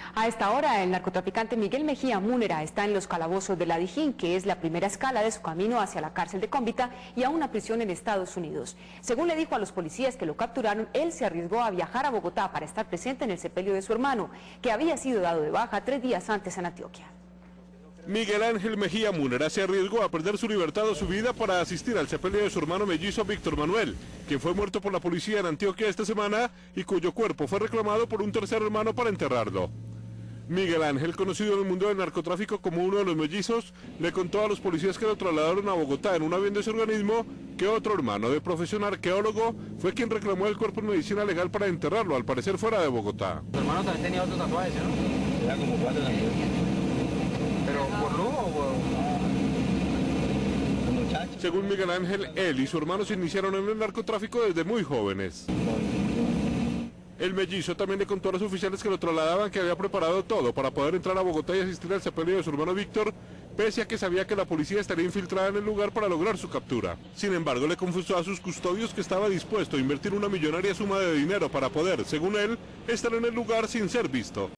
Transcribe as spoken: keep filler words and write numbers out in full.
A esta hora, el narcotraficante Miguel Mejía Múnera está en los calabozos de la Dijín, que es la primera escala de su camino hacia la cárcel de Cómbita y a una prisión en Estados Unidos. Según le dijo a los policías que lo capturaron, él se arriesgó a viajar a Bogotá para estar presente en el sepelio de su hermano, que había sido dado de baja tres días antes en Antioquia. Miguel Ángel Mejía Múnera se arriesgó a perder su libertad o su vida para asistir al sepelio de su hermano mellizo Víctor Manuel, quien fue muerto por la policía en Antioquia esta semana y cuyo cuerpo fue reclamado por un tercer hermano para enterrarlo. Miguel Ángel, conocido en el mundo del narcotráfico como uno de los mellizos, le contó a los policías que lo trasladaron a Bogotá en un avión de ese organismo que otro hermano de profesión arqueólogo fue quien reclamó el cuerpo en medicina legal para enterrarlo, al parecer fuera de Bogotá. Tu hermano también tenía otros tatuajes, ¿no? Era como cuatro también. ¿Pero por lujo o por...? Según Miguel Ángel, él y su hermano se iniciaron en el narcotráfico desde muy jóvenes. El mellizo también le contó a los oficiales que lo trasladaban que había preparado todo para poder entrar a Bogotá y asistir al sepelio de su hermano Víctor, pese a que sabía que la policía estaría infiltrada en el lugar para lograr su captura. Sin embargo, le confesó a sus custodios que estaba dispuesto a invertir una millonaria suma de dinero para poder, según él, estar en el lugar sin ser visto.